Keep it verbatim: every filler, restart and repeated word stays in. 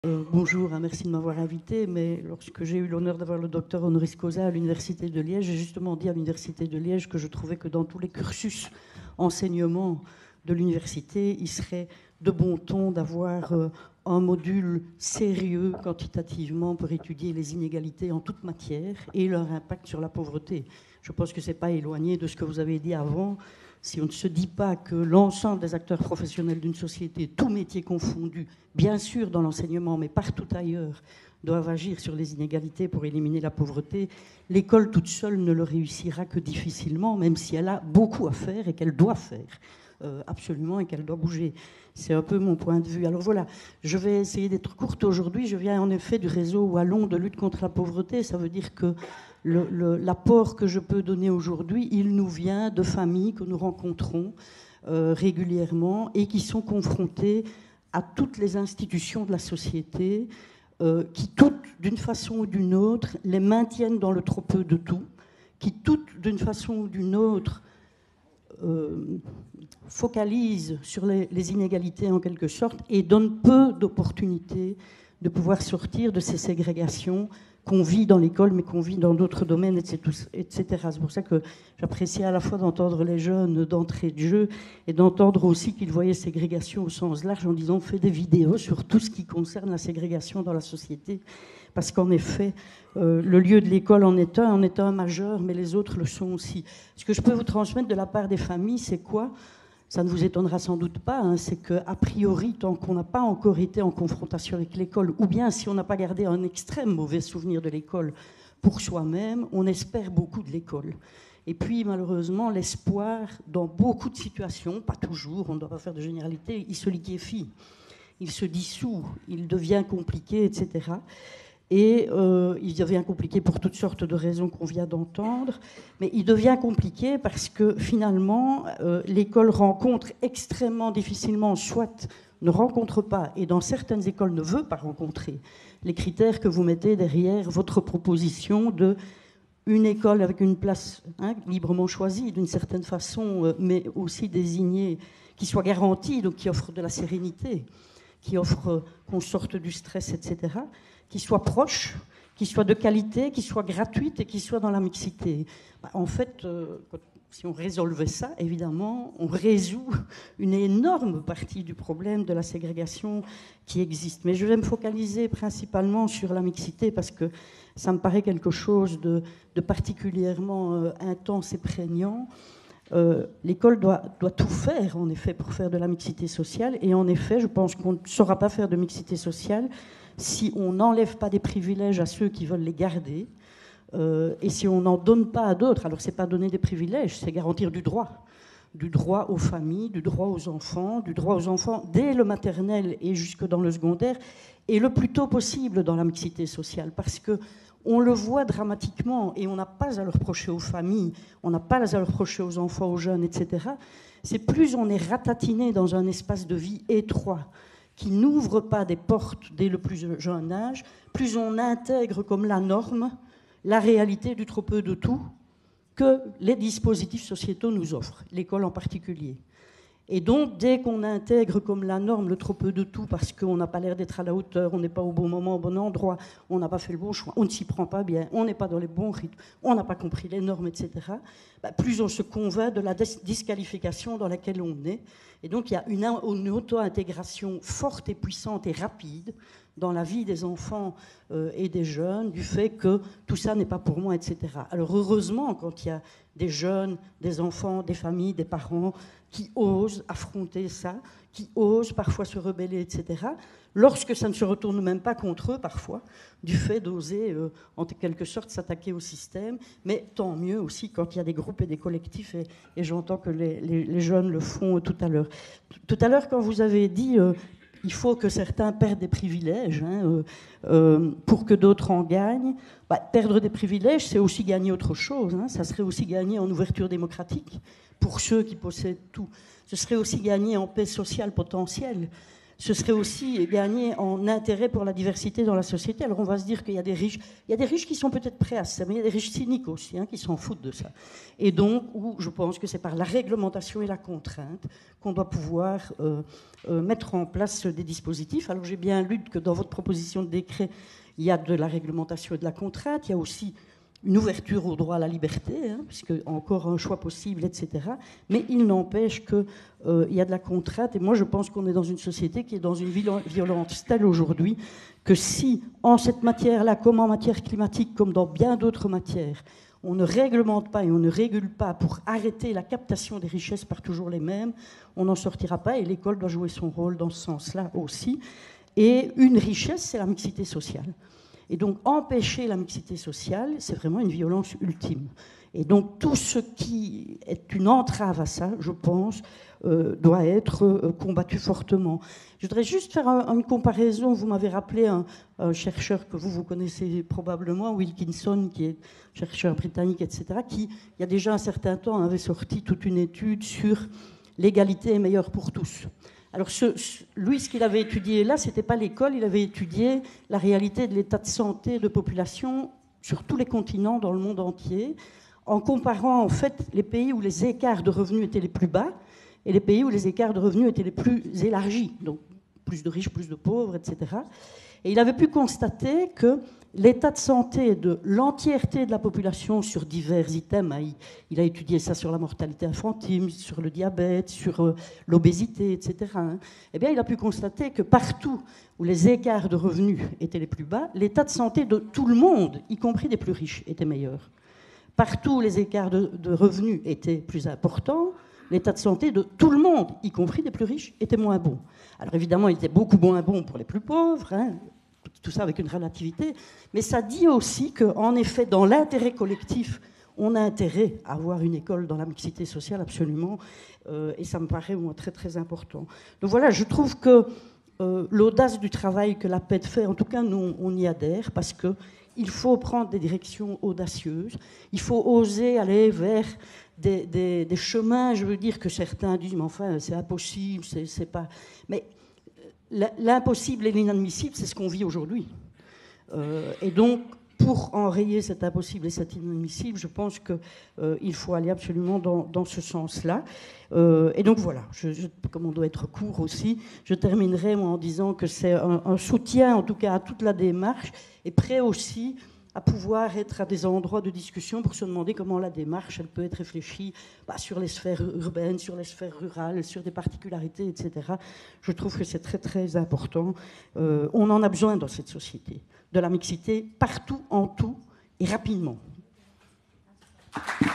Euh, bonjour, hein, merci de m'avoir invité, mais lorsque j'ai eu l'honneur d'avoir le docteur honoris causa à l'Université de Liège, j'ai justement dit à l'Université de Liège que je trouvais que dans tous les cursus enseignement de l'université, il serait de bon ton d'avoir euh, un module sérieux quantitativement pour étudier les inégalités en toute matière et leur impact sur la pauvreté. Je pense que ce n'est pas éloigné de ce que vous avez dit avant. Si on ne se dit pas que l'ensemble des acteurs professionnels d'une société, tous métiers confondus, bien sûr dans l'enseignement, mais partout ailleurs, doivent agir sur les inégalités pour éliminer la pauvreté, l'école toute seule ne le réussira que difficilement, même si elle a beaucoup à faire et qu'elle doit faire, euh, absolument, et qu'elle doit bouger. C'est un peu mon point de vue. Alors voilà, je vais essayer d'être courte aujourd'hui. Je viens en effet du réseau wallon de lutte contre la pauvreté. Ça veut dire que Le, le, l'apport que je peux donner aujourd'hui, il nous vient de familles que nous rencontrons euh, régulièrement et qui sont confrontées à toutes les institutions de la société euh, qui, toutes, d'une façon ou d'une autre, les maintiennent dans le trop peu de tout, qui, toutes, d'une façon ou d'une autre, euh, focalisent sur les, les inégalités en quelque sorte et donnent peu d'opportunités de pouvoir sortir de ces ségrégations qu'on vit dans l'école, mais qu'on vit dans d'autres domaines, et cetera. C'est pour ça que j'appréciais à la fois d'entendre les jeunes d'entrée de jeu et d'entendre aussi qu'ils voyaient ségrégation au sens large en disant on fait des vidéos sur tout ce qui concerne la ségrégation dans la société. Parce qu'en effet, euh, le lieu de l'école en est un, en est un majeur, mais les autres le sont aussi. Ce que je peux vous transmettre de la part des familles, c'est quoi ? Ça ne vous étonnera sans doute pas, hein, c'est qu'a priori, tant qu'on n'a pas encore été en confrontation avec l'école, ou bien si on n'a pas gardé un extrême mauvais souvenir de l'école pour soi-même, on espère beaucoup de l'école. Et puis, malheureusement, l'espoir, dans beaucoup de situations, pas toujours, on ne doit pas faire de généralité, il se liquéfie, il se dissout, il devient compliqué, et cetera. Et euh, il devient compliqué pour toutes sortes de raisons qu'on vient d'entendre, mais il devient compliqué parce que finalement, euh, l'école rencontre extrêmement difficilement, soit ne rencontre pas, et dans certaines écoles ne veut pas rencontrer, les critères que vous mettez derrière votre proposition de une école avec une place hein, librement choisie d'une certaine façon, euh, mais aussi désignée, qui soit garantie, donc qui offre de la sérénité, qui offre euh, qu'on sorte du stress, et cetera, qui soit proche, qui soit de qualité, qui soit gratuite et qui soit dans la mixité. En fait, euh, si on résolvait ça, évidemment, on résout une énorme partie du problème de la ségrégation qui existe. Mais je vais me focaliser principalement sur la mixité parce que ça me paraît quelque chose de, de particulièrement euh, intense et prégnant. Euh, l'école doit, doit tout faire, en effet, pour faire de la mixité sociale. Et en effet, je pense qu'on ne saura pas faire de mixité sociale si on n'enlève pas des privilèges à ceux qui veulent les garder, euh, et si on n'en donne pas à d'autres. Alors, ce n'est pas donner des privilèges, c'est garantir du droit. Du droit aux familles, du droit aux enfants, du droit aux enfants dès le maternel et jusque dans le secondaire, et le plus tôt possible dans la mixité sociale, parce que on le voit dramatiquement, et on n'a pas à le reprocher aux familles, on n'a pas à le reprocher aux enfants, aux jeunes, et cetera. C'est plus on est ratatiné dans un espace de vie étroit, qui n'ouvre pas des portes dès le plus jeune âge, plus on intègre comme la norme la réalité du trop peu de tout que les dispositifs sociétaux nous offrent, l'école en particulier. Et donc, dès qu'on intègre comme la norme le trop peu de tout, parce qu'on n'a pas l'air d'être à la hauteur, on n'est pas au bon moment, au bon endroit, on n'a pas fait le bon choix, on ne s'y prend pas bien, on n'est pas dans les bons rythmes, on n'a pas compris les normes, et cetera, bah, plus on se convainc de la disqualification dans laquelle on est. Et donc, il y a une, une auto-intégration forte et puissante et rapide dans la vie des enfants euh, et des jeunes, du fait que tout ça n'est pas pour moi, et cetera. Alors, heureusement, quand il y a des jeunes, des enfants, des familles, des parents qui osent affronter ça, qui osent parfois se rebeller, et cetera, lorsque ça ne se retourne même pas contre eux, parfois, du fait d'oser, euh, en quelque sorte, s'attaquer au système, mais tant mieux aussi quand il y a des groupes et des collectifs, et, et j'entends que les, les, les jeunes le font euh, tout à l'heure. Tout à l'heure, quand vous avez dit... Euh, il faut que certains perdent des privilèges hein, euh, euh, pour que d'autres en gagnent. Bah, perdre des privilèges, c'est aussi gagner autre chose. Hein. Ça serait aussi gagner en ouverture démocratique pour ceux qui possèdent tout. Ce serait aussi gagner en paix sociale potentielle. ce serait aussi gagner en intérêt pour la diversité dans la société. Alors on va se dire qu'il y a des riches, il y a des riches qui sont peut-être prêts à ça, mais il y a des riches cyniques aussi, hein, qui s'en foutent de ça. Et donc, où je pense que c'est par la réglementation et la contrainte qu'on doit pouvoir euh, euh, mettre en place des dispositifs. Alors j'ai bien lu que dans votre proposition de décret, il y a de la réglementation et de la contrainte, il y a aussi une ouverture au droit à la liberté, hein, puisque encore un choix possible, et cetera. Mais il n'empêche qu'il euh, y a de la contrainte. Et moi, je pense qu'on est dans une société qui est dans une violence telle aujourd'hui que si, en cette matière-là, comme en matière climatique, comme dans bien d'autres matières, on ne réglemente pas et on ne régule pas pour arrêter la captation des richesses par toujours les mêmes, on n'en sortira pas. Et l'école doit jouer son rôle dans ce sens-là aussi. Et une richesse, c'est la mixité sociale. Et donc, empêcher la mixité sociale, c'est vraiment une violence ultime. Et donc, tout ce qui est une entrave à ça, je pense, euh, doit être euh, combattu fortement. Je voudrais juste faire un, une comparaison. Vous m'avez rappelé un, un chercheur que vous, vous connaissez probablement, Wilkinson, qui est chercheur britannique, et cetera, qui, il y a déjà un certain temps, avait sorti toute une étude sur l'égalité est meilleure pour tous. Alors, ce, lui, ce qu'il avait étudié là, ce n'était pas l'école, il avait étudié la réalité de l'état de santé de population sur tous les continents, dans le monde entier, en comparant en fait les pays où les écarts de revenus étaient les plus bas et les pays où les écarts de revenus étaient les plus élargis, donc plus de riches, plus de pauvres, et cetera. Et il avait pu constater que l'état de santé de l'entièreté de la population sur divers items, il, il a étudié ça sur la mortalité infantile, sur le diabète, sur euh, l'obésité, et cetera. Hein, eh bien, il a pu constater que partout où les écarts de revenus étaient les plus bas, l'état de santé de tout le monde, y compris des plus riches, était meilleur. Partout où les écarts de, de revenus étaient plus importants, l'état de santé de tout le monde, y compris des plus riches, était moins bon. Alors évidemment, il était beaucoup moins bon pour les plus pauvres, hein, tout ça avec une relativité, mais ça dit aussi qu'en effet, dans l'intérêt collectif, on a intérêt à avoir une école dans la mixité sociale, absolument, euh, et ça me paraît moi, très très important. Donc voilà, je trouve que euh, l'audace du travail que la P E D fait, en tout cas, nous, on y adhère, parce qu'il faut prendre des directions audacieuses, il faut oser aller vers des, des, des chemins, je veux dire que certains disent, mais enfin, c'est impossible, c'est, c'est pas... Mais l'impossible et l'inadmissible, c'est ce qu'on vit aujourd'hui. Euh, et donc, pour enrayer cet impossible et cet inadmissible, je pense qu'il euh, faut aller absolument dans, dans ce sens-là. Euh, et donc voilà, je, je, comme on doit être court aussi, je terminerai moi, en disant que c'est un, un soutien, en tout cas, à toute la démarche, et prêt aussi à pouvoir être à des endroits de discussion pour se demander comment la démarche elle peut être réfléchie bah, sur les sphères urbaines, sur les sphères rurales, sur des particularités, et cetera. Je trouve que c'est très très important. Euh, on en a besoin dans cette société, de la mixité partout, en tout et rapidement.